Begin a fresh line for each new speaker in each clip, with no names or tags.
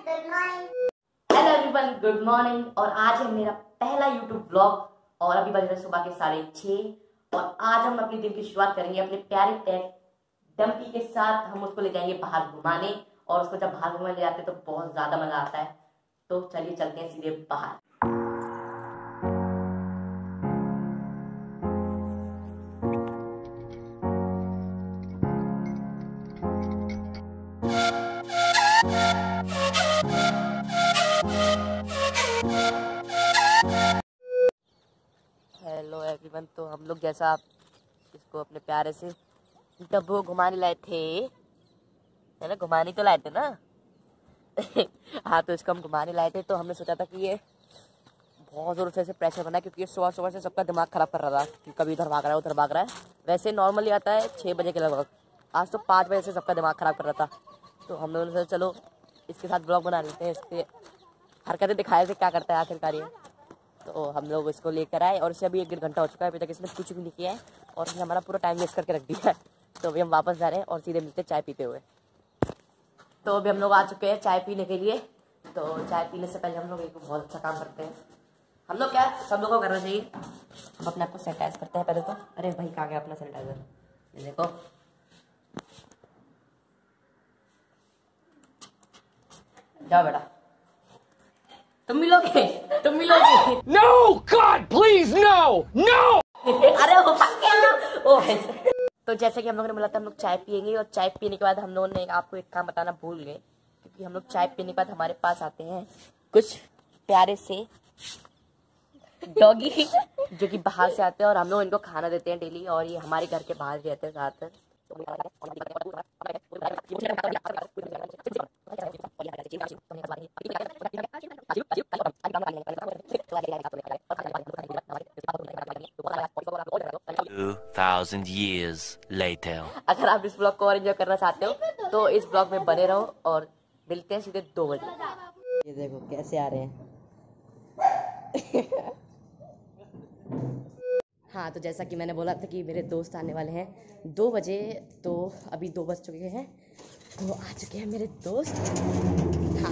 Hello everyone, good morning. और आज है मेरा पहला यूट्यूब ब्लॉग और अभी बज रहे सुबह के 6:30 और आज हम अपने दिन की शुरुआत करेंगे अपने प्यारे पेट डम्पी के साथ। हम उसको ले जाएंगे बाहर घुमाने और उसको जब बाहर घुमाने ले जाते हैं तो बहुत ज्यादा मजा आता है। तो चलिए चलते हैं सीधे बाहर। हेलो एवरीवन, तो हम लोग जैसा आप इसको अपने प्यारे से डब्बू घुमाने लाए थे, है ना, घुमाने तो लाए थे ना। हाँ, तो इसको हम घुमाने लाए थे तो हमने सोचा था कि ये बहुत ज़ोर से प्रेशर बना, क्योंकि ये सुबह सुबह से सबका दिमाग ख़राब कर रहा था कि कभी इधर भाग रहा है उधर भाग रहा है। वैसे नॉर्मली आता है 6 बजे के लगभग, आज तो 5 बजे से सबका दिमाग ख़राब कर रहा था। तो हम लोगों ने सोचा चलो इसके साथ ब्लॉग बना लेते हैं, इसके हरकतें दिखाए थे क्या करता है आखिरकार ये। तो हम लोग इसको लेकर आए और इसे अभी 1 घंटा हो चुका है, अभी तक इसने कुछ भी नहीं किया है और इसने हमारा पूरा टाइम वेस्ट करके रख दिया है। तो अभी हम वापस जा रहे हैं और सीधे मिलते हैं चाय पीते हुए। तो अभी हम लोग आ चुके हैं चाय पीने के लिए। तो चाय पीने से पहले हम लोग एक बहुत अच्छा काम करते हैं। हम लोग क्या सब लोगों को करना चाहिए, हम अपने आप को सैनिटाइज करते हैं पहले तो। अरे भाई कहाँ गया अपना सैनिटाइजर, ये देखो। जाओ बेटा, तुम मिलोगे तुम मिलोगे।
No, God, please, no, no!
अरे वो क्या ओ। तो जैसे कि हम लोगों ने बोला था हम लोग चाय पियेंगे और चाय पीने के बाद हम लोगों ने आपको एक काम बताना भूल गए, क्योंकि हम लोग चाय पीने के बाद हमारे पास आते हैं कुछ प्यारे से डॉगी जो कि बाहर से आते हैं और हम लोग इनको खाना देते हैं डेली और ये हमारे घर के बाहर रहते हैं ज़्यादातर।
Years later.
अगर आप इस ब्लॉग को और एंजॉय करना चाहते हो तो इस ब्लॉग में बने रहो और मिलते हैं सीधे 2 बजे। ये देखो कैसे आ रहे हैं। हाँ, तो जैसा कि मैंने बोला था कि मेरे दोस्त आने वाले हैं 2 बजे, तो अभी 2 बज चुके हैं तो आ चुके हैं मेरे दोस्त। हाँ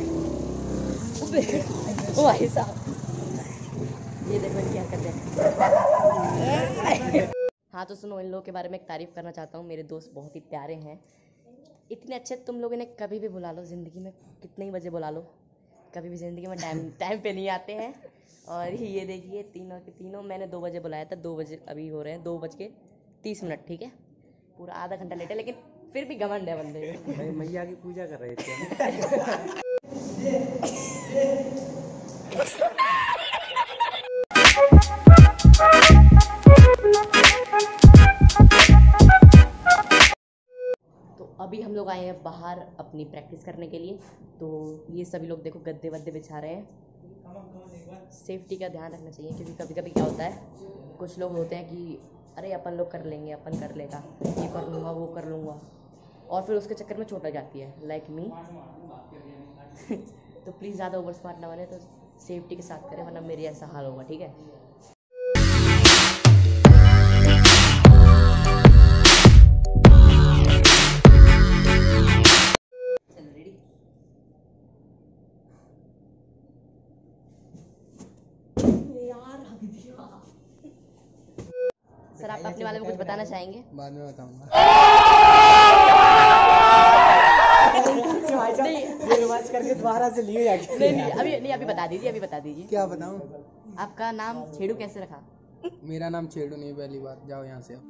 ओ भाई साहब, ये देखो क्या कर रहे हैं। हाँ, तो सुनो, इन लोगों के बारे में एक तारीफ़ करना चाहता हूँ। मेरे दोस्त बहुत ही प्यारे हैं, इतने अच्छे तुम लोग इन्हें कभी भी बुला लो ज़िंदगी में, कितने ही बजे बुला लो, कभी भी ज़िंदगी में टाइम पे नहीं आते हैं। और ये देखिए तीनों के तीनों मैंने 2 बजे बुलाया था, 2 बजे अभी हो रहे हैं 2:30, ठीक है, पूरा आधा घंटा लेट है, लेकिन फिर भी घमंड है बंदे।
मैया की पूजा कर रहे थे।
तो अभी हम लोग आए हैं बाहर अपनी प्रैक्टिस करने के लिए। तो ये सभी लोग देखो गद्दे वद्दे बिछा रहे हैं। सेफ्टी का ध्यान रखना चाहिए, क्योंकि कभी कभी क्या होता है, कुछ लोग होते हैं कि अरे अपन लोग कर लेंगे, अपन कर लेगा, ये कर लूँगा वो कर लूँगा, और फिर उसके चक्कर में चोट लग जाती है, लाइक मी। तो प्लीज़ ज़्यादा ओवर स्मार्ट ना बने, तो सेफ्टी के साथ करें, वरना मेरी ऐसा हाल होगा, ठीक है। सर, आप अपने बारे में कुछ बताना चाहेंगे?
बाद में बताऊंगा। ये रिवाज करके दोबारा से लिए जाके।
नहीं, अभी बता दीजिए।
क्या बताऊं?
आपका नाम छेड़ू कैसे रखा?
मेरा नाम छेड़ू नहीं, पहली बार जाओ यहाँ से।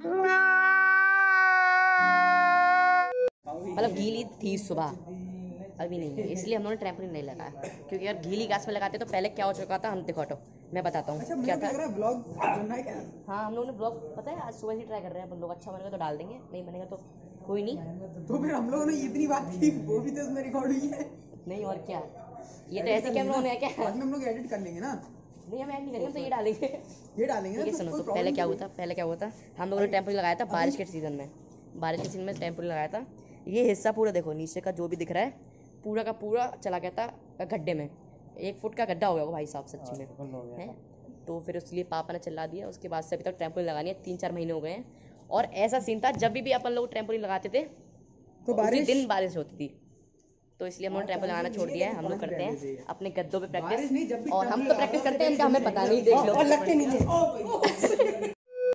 मतलब गीली थी सुबह, अभी नहीं है, इसलिए हम लोगों ने ट्रैम्पोलिन नहीं लगाया, क्योंकि अगर गीली घास में लगाते तो पहले क्या हो चुका था, हम देखो हटो मैं बताता हूँ क्या था।
ब्लॉग बनना है क्या?
हाँ, हम लोगों ने ब्लॉग पता है आज सुबह ही ट्राई कर रहे हैं अपन लोग, अच्छा बनेगा तो डाल देंगे, नहीं बनेगा तो कोई नहीं।
तो फिर हम लोगों ने इतनी बात की, वो भी तो इसमें रिकॉर्ड हुई है।
नहीं और क्या, ये तो ऐसे क्या हम लोगों ने क्या,
बाद में हम लोग एडिट कर लेंगे ना।
नहीं हम ऐड नहीं करेंगे, हम तो ये डालेंगे।
ये डालेंगे ना।
ठीक है, सुनो तो पहले क्या हुआ था, हम लोगों ने ट्रैम्पोलिन लगाया था बारिश के सीजन में ट्रैम्पोलिन लगाया था। ये हिस्सा पूरा देखो, नीचे का जो भी दिख रहा है पूरा का पूरा चला गया था गड्ढे में, 1 फुट का गड्ढा हो गया वो भाई साहब, सच्ची में है। तो फिर उसके पापा ने चिल्ला दिया, उसके बाद से अभी तक ट्रैम्पोलिन लगानी है, 3-4 महीने हो गए हैं। और ऐसा सीन था जब भी अपन लोग ट्रैम्पोलिन लगाते थे तो उसी दिन बारिश होती थी, तो इसलिए हम लोग ट्रैम्पोलिन लगाना छोड़ दिया है। हम लोग करते हैं अपने गद्दों पे
बारिश नहीं, जब भी
प्रैक्टिस, और हम
ठंड
तो
लगा
प्रैक्टिस
दो,
करते हैं इनका हमें पता नहीं, देख लो।
और लगते नहीं थे।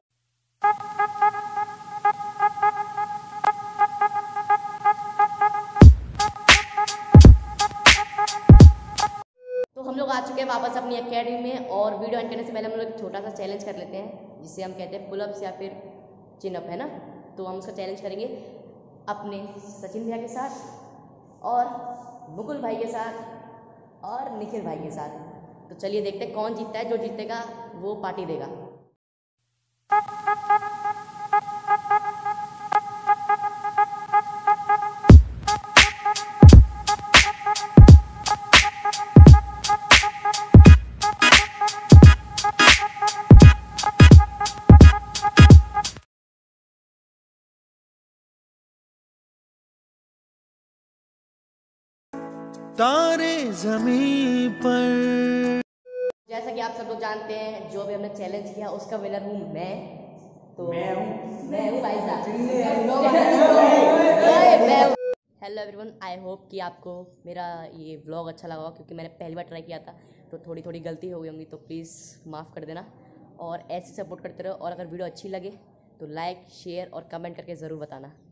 तो हम लोग आ चुके हैं वापस अपनी एकेडमी में, और वीडियो एंड करने से पहले हम लोग एक छोटा सा चैलेंज कर लेते हैं, जिसे हम कहते हैं पुलअप्स या फिर चिनअप, है ना। तो हम उसका चैलेंज करेंगे अपने सचिन भैया के साथ और मुकुल भाई के साथ और निखिल भाई के साथ। तो चलिए देखते हैं कौन जीतता है। जो जीतेगा वो पार्टी देगा।
तारे जमीन पर।
जैसा कि आप सब लोग जानते हैं, जो भी हमने चैलेंज किया उसका विनर हूँ मैं। तो मैं हूँ भाई साहब। हेलो एवरीवन, आई होप कि आपको मेरा ये व्लॉग अच्छा लगा होगा, क्योंकि मैंने पहली बार ट्राई किया था तो थोड़ी थोड़ी गलती हो गई होंगी, तो प्लीज़ माफ़ कर देना और ऐसे सपोर्ट करते रहो। और अगर वीडियो अच्छी लगे तो लाइक, शेयर और कमेंट करके ज़रूर बताना।